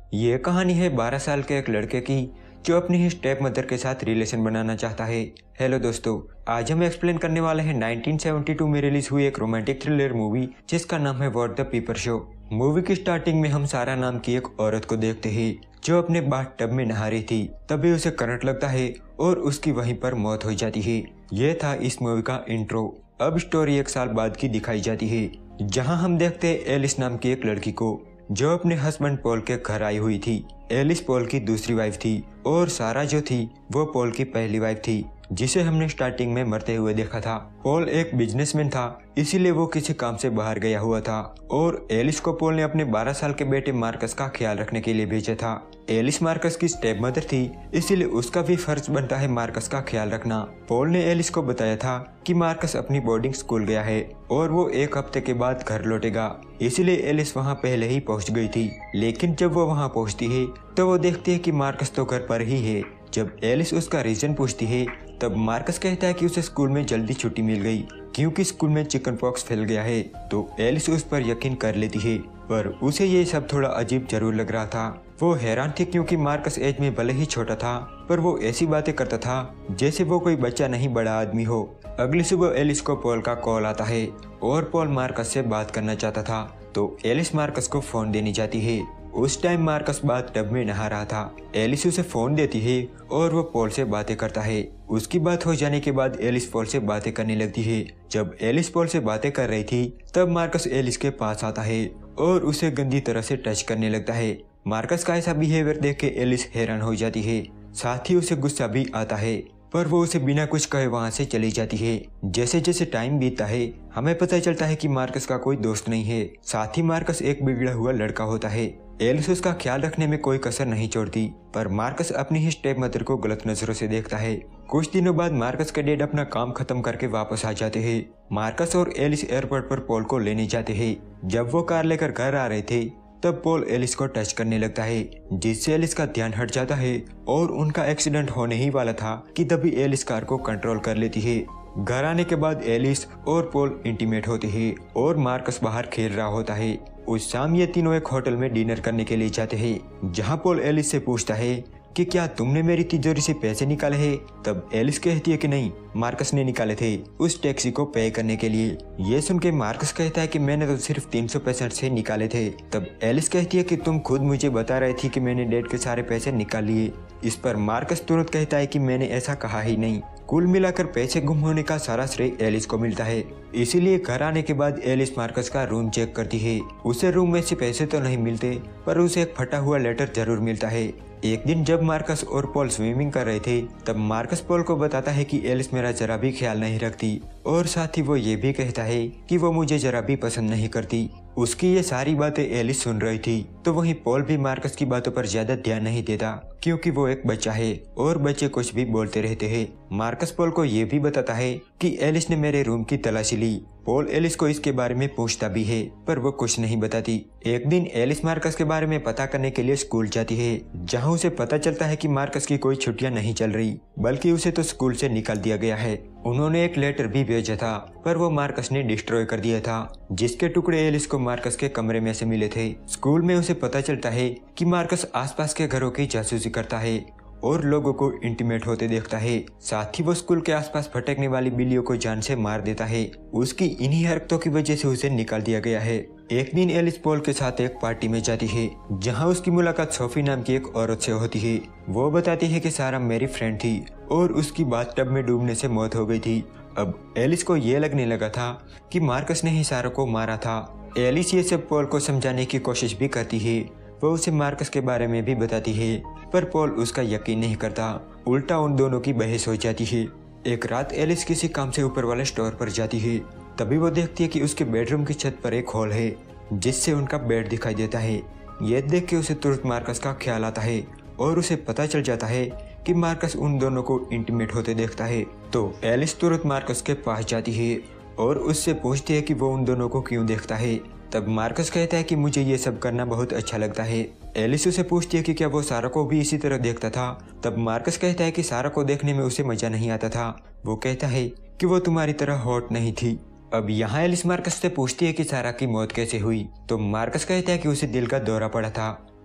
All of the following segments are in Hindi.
ये कहानी है 12 साल के एक लड़के की जो अपनी ही स्टेप मदर के साथ रिलेशन बनाना चाहता है। हेलो दोस्तों, आज हम एक्सप्लेन करने वाले हैं 1972 में रिलीज हुई एक रोमांटिक थ्रिलर मूवी जिसका नाम है what the peeper show. Movie की स्टार्टिंग में हम सारा नाम की एक औरत को देखते हैं जो अपने बाथ टब में नहा रही थी। तभी उसे करंट लगता है और उसकी वहीं पर मौत हो जाती है। यह था इस मूवी का इंट्रो। अब स्टोरी एक साल बाद की दिखाई जाती है जहां हम देखते हैं एलिस नाम की एक लड़की को जो अपने हस्बैंड पॉल के घर आई हुई थी। एलिस पॉल की दूसरी वाइफ थी और सारा जो थी वो पॉल की पहली वाइफ थी जिसे हमने स्टार्टिंग में मरते हुए देखा था। पॉल एक बिजनेसमैन था, इसीलिए वो किसी काम से बाहर गया हुआ था और एलिस को पॉल ने अपने 12 साल के बेटे मार्कस का ख्याल रखने के लिए भेजा था। एलिस मार्कस की स्टेप मदर थी, इसीलिए उसका भी फर्ज बनता है मार्कस का ख्याल रखना। पॉल ने एलिस को बताया था कि मार्कस अपनी बोर्डिंग स्कूल गया है और वो एक हफ्ते के बाद घर लौटेगा, इसीलिए एलिस वहाँ पहले ही पहुँच गई थी। लेकिन जब वो वहाँ पहुँचती है तो वो देखती है कि मार्कस तो घर पर ही है। जब एलिस उसका रीजन पूछती है तब मार्कस कहता है कि उसे स्कूल में जल्दी छुट्टी मिल गई क्योंकि स्कूल में चिकन पॉक्स फैल गया है। तो एलिस उस पर यकीन कर लेती है, पर उसे ये सब थोड़ा अजीब जरूर लग रहा था। वो हैरान थी क्योंकि मार्कस एज में भले ही छोटा था पर वो ऐसी बातें करता था जैसे वो कोई बच्चा नहीं बड़ा आदमी हो। अगली सुबह एलिस को पॉल का कॉल आता है और पॉल मार्कस से बात करना चाहता था, तो एलिस मार्कस को फोन देनी चाहती है। उस टाइम मार्कस बाथ टब में नहा रहा था। एलिस उसे फोन देती है और वो पॉल से बातें करता है। उसकी बात हो जाने के बाद एलिस पॉल से बातें करने लगती है। जब एलिस पॉल से बातें कर रही थी तब मार्कस एलिस के पास आता है और उसे गंदी तरह से टच करने लगता है। मार्कस का ऐसा बिहेवियर देख के एलिस हैरान हो जाती है, साथ ही उसे गुस्सा भी आता है, पर वो उसे बिना कुछ कहे वहाँ से चली जाती है। जैसे जैसे टाइम बीतता है हमें पता चलता है कि मार्कस का कोई दोस्त नहीं है, साथ ही मार्कस एक बिगड़ा हुआ लड़का होता है। एलिस उसका ख्याल रखने में कोई कसर नहीं छोड़ती, पर मार्कस अपनी ही स्टेप मदर को गलत नजरों से देखता है। कुछ दिनों बाद मार्कस के डैड अपना काम खत्म करके वापस आ जाते हैं। मार्कस और एलिस एयरपोर्ट पर पॉल को लेने जाते हैं। जब वो कार लेकर घर आ रहे थे तब पॉल एलिस को टच करने लगता है, जिससे एलिस का ध्यान हट जाता है और उनका एक्सीडेंट होने ही वाला था कि तभी एलिस कार को कंट्रोल कर लेती है। घर आने के बाद एलिस और पॉल इंटीमेट होते हैं और मार्कस बाहर खेल रहा होता है। उस शाम ये तीनों एक होटल में डिनर करने के लिए जाते हैं जहां पॉल एलिस से पूछता है कि क्या तुमने मेरी तिजोरी से पैसे निकाले हैं? तब एलिस कहती है कि नहीं, मार्कस ने निकाले थे उस टैक्सी को पे करने के लिए। ये सुन के मार्कस कहता है कि मैंने तो सिर्फ 365 से निकाले थे। तब एलिस कहती है कि तुम खुद मुझे बता रही थी कि मैंने डैड के सारे पैसे निकाल लिए। इस पर मार्कस तुरंत कहता है कि मैंने ऐसा कहा ही नहीं। कुल मिलाकर पैसे गुम होने का सारा श्रेय एलिस को मिलता है। इसीलिए घर आने के बाद एलिस मार्कस का रूम चेक करती है। उसे रूम में से पैसे तो नहीं मिलते पर उसे एक फटा हुआ लेटर जरूर मिलता है। एक दिन जब मार्कस और पॉल स्विमिंग कर रहे थे तब मार्कस पॉल को बताता है कि एलिस मेरा जरा भी ख्याल नहीं रखती और साथ ही वो ये भी कहता है कि वो मुझे जरा भी पसंद नहीं करती। उसकी ये सारी बातें एलिस सुन रही थी, तो वहीं पॉल भी मार्कस की बातों पर ज्यादा ध्यान नहीं देता क्योंकि वो एक बच्चा है और बच्चे कुछ भी बोलते रहते हैं। मार्कस पॉल को ये भी बताता है कि एलिस ने मेरे रूम की तलाशी ली। पॉल एलिस को इसके बारे में पूछता भी है पर वो कुछ नहीं बताती। एक दिन एलिस मार्कस के बारे में पता करने के लिए स्कूल जाती है जहां उसे पता चलता है कि मार्कस की कोई छुट्टियां नहीं चल रही बल्कि उसे तो स्कूल से निकाल दिया गया है। उन्होंने एक लेटर भी भेजा था पर वो मार्कस ने डिस्ट्रॉय कर दिया था, जिसके टुकड़े एलिस को मार्कस के कमरे में से मिले थे। स्कूल में उसे पता चलता है कि मार्कस आसपास के घरों की जासूसी करता है और लोगों को इंटीमेट होते देखता है। साथ ही वो स्कूल के आसपास भटकने वाली बिल्लियों को जान से मार देता है। उसकी इन्हीं हरकतों की वजह से उसे निकाल दिया गया है। एक दिन एलिस पॉल के साथ एक पार्टी में जाती है जहां उसकी मुलाकात सोफी नाम की एक औरत से होती है। वो बताती है कि सारा मेरी फ्रेंड थी और उसकी बाथ टब में डूबने से मौत हो गई थी। अब एलिस को ये लगने लगा था कि मार्कस ने ही सारा को मारा था। एलिस ये सब पॉल को समझाने की कोशिश भी करती है। वो उसे मार्कस के बारे में भी बताती है पर पॉल उसका यकीन नहीं करता। उल्टा उन दोनों की बहस हो जाती है। एक रात एलिस किसी काम से ऊपर वाले स्टोर पर जाती है। तभी वो देखती है कि उसके बेडरूम की छत पर एक हॉल है जिससे उनका बेड दिखाई देता है। ये देख के उसे तुरंत मार्कस का ख्याल आता है और उसे पता चल जाता है कि मार्कस उन दोनों को इंटीमेट होते देखता है। तो एलिस तुरंत मार्कस के पास जाती है और उससे पूछती है कि वो उन दोनों को क्यों देखता है। तब मार्कस कहता है कि मुझे ये सब करना बहुत अच्छा लगता है। एलिस उसे पूछती है कि क्या वो सारा को भी इसी तरह देखता था। तब मार्कस कहता है कि सारा को देखने में उसे मजा नहीं आता था। वो कहता है कि वो तुम्हारी तरह हॉट नहीं थी। अब यहाँ एलिस मार्कस से पूछती है कि सारा की मौत कैसे हुई। तो मार्कस कहता है कि उसे दिल का दौरा पड़ा था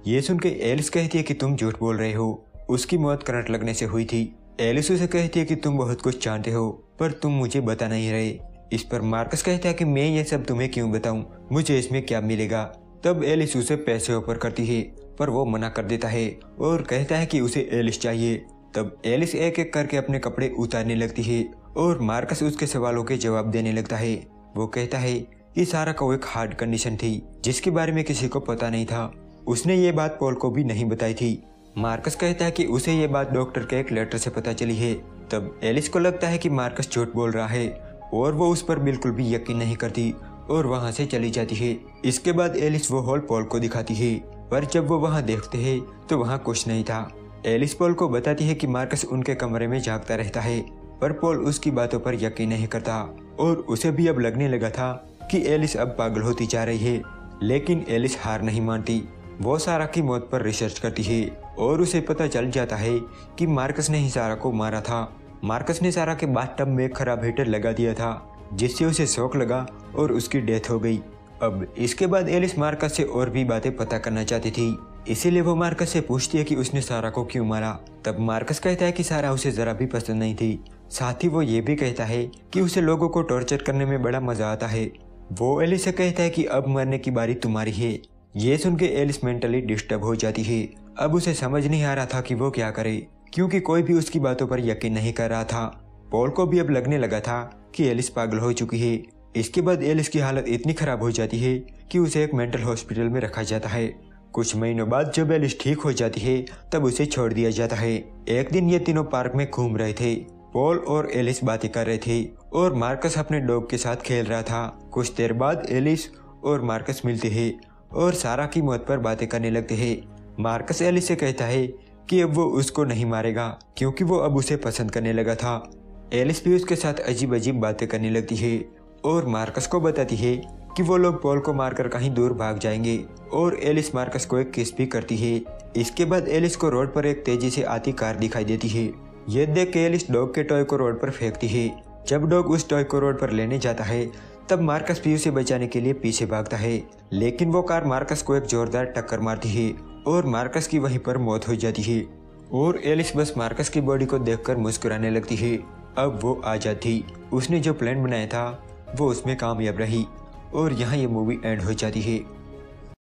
ये सुन के एलिस कहती है कि तुम झूठ बोल रहे हो, उसकी मौत करंट लगने से हुई थी। एलिस उसे कहती है कि तुम बहुत कुछ जानते हो पर तुम मुझे बता नहीं रहे। इस पर मार्कस कहता है कि मैं ये सब तुम्हें क्यों बताऊं, मुझे इसमें क्या मिलेगा। तब एलिस उसे पैसे ऑफर करती है पर वो मना कर देता है और कहता है कि उसे एलिस चाहिए। तब एलिस एक एक करके अपने कपड़े उतारने लगती है और मार्कस उसके सवालों के जवाब देने लगता है। वो कहता है कि सारा को एक हार्ट कंडीशन थी जिसके बारे में किसी को पता नहीं था। उसने ये बात पॉल को भी नहीं बताई थी। मार्कस कहता है कि उसे ये बात डॉक्टर के एक लेटर से पता चली है। तब एलिस को लगता है कि मार्कस झूठ बोल रहा है और वो उस पर बिल्कुल भी यकीन नहीं करती और वहाँ से चली जाती है। इसके बाद एलिस वो हॉल पॉल को दिखाती है पर जब वो वहाँ देखते हैं तो वहाँ कुछ नहीं था। एलिस पॉल को बताती है कि मार्कस उनके कमरे में जागता रहता है पर पॉल उसकी बातों पर यकीन नहीं करता और उसे भी अब लगने लगा था कि एलिस अब पागल होती जा रही है। लेकिन एलिस हार नहीं मानती। वो सारा की मौत पर रिसर्च करती है और उसे पता चल जाता है कि मार्कस ने ही सारा को मारा था। मार्कस ने सारा के बाथटब में खराब हीटर लगा दिया था जिससे उसे शॉक लगा और उसकी डेथ हो गई। अब इसके बाद एलिस मार्कस से और भी बातें पता करना चाहती थी, इसीलिए वो मार्कस से पूछती है कि उसने सारा को क्यों मारा। तब मार्कस कहता है कि सारा उसे जरा भी पसंद नहीं थी। साथ ही वो ये भी कहता है कि उसे लोगों को टॉर्चर करने में बड़ा मजा आता है। वो एलिस से कहता है कि अब मरने की बारी तुम्हारी है। ये सुन के एलिस मेंटली डिस्टर्ब हो जाती है। अब उसे समझ नहीं आ रहा था कि वो क्या करे क्योंकि कोई भी उसकी बातों पर यकीन नहीं कर रहा था। पॉल को भी अब लगने लगा था कि एलिस पागल हो चुकी है। इसके बाद एलिस की हालत इतनी खराब हो जाती है कि उसे एक मेंटल हॉस्पिटल में रखा जाता है। कुछ महीनों बाद जब एलिस ठीक हो जाती है तब उसे छोड़ दिया जाता है। एक दिन ये तीनों पार्क में घूम रहे थे। पॉल और एलिस बातें कर रहे थे और मार्कस अपने डॉग के साथ खेल रहा था। कुछ देर बाद एलिस और मार्कस मिलते हैं और सारा की मौत पर बातें करने लगते हैं। मार्कस एलिस से कहता है कि अब वो उसको नहीं मारेगा क्योंकि वो अब उसे पसंद करने लगा था। एलिस भी उसके साथ अजीब अजीब बातें करने लगती है और मार्कस को बताती है कि वो लोग पॉल को मारकर कहीं दूर भाग जाएंगे और एलिस मार्कस को एक किस भी करती है। इसके बाद एलिस को रोड पर एक तेजी से आती कार दिखाई देती है। ये देख के एलिस डॉग के टॉय को रोड पर फेंकती है। जब डॉग उस टॉय को रोड पर लेने जाता है तब मार्कस भी उसे बचाने के लिए पीछे भागता है, लेकिन वो कार मार्कस को एक जोरदार टक्कर मारती है और मार्कस की वहीं पर मौत हो जाती है और एलिस बस मार्कस की बॉडी को देखकर मुस्कुराने लगती है। अब वो आजाद थी। उसने जो प्लान बनाया था वो उसमें कामयाब रही और यहाँ ये मूवी एंड हो जाती है।